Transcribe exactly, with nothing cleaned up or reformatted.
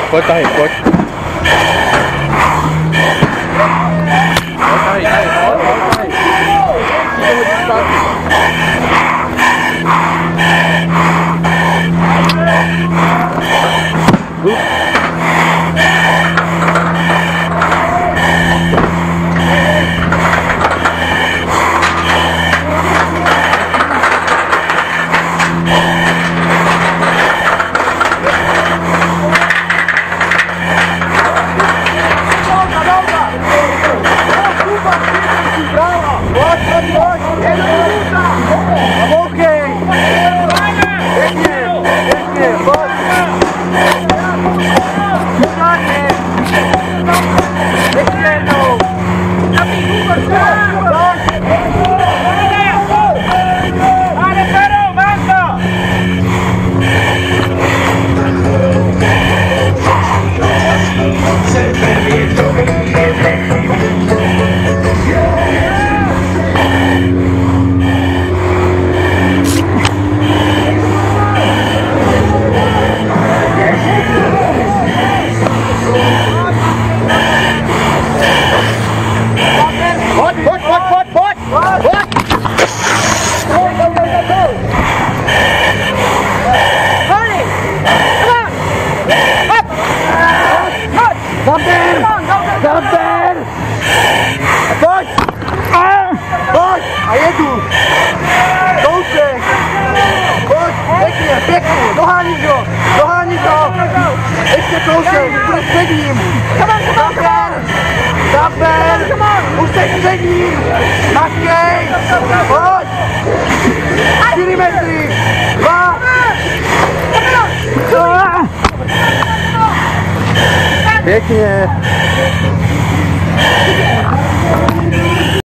pojď tahy, pojď. Pojď tahy, tahy, pojď, pojď tahy. A jedu! Kousek! Pojď, pěkně, pěkně, doháníš ho! Doháníš ho! Ještě kousek, budeš před ním! Zaber! Zaber! Už jsi před ním! Mačkej! Pojď! Čtyři metry! Dva! Pěkně!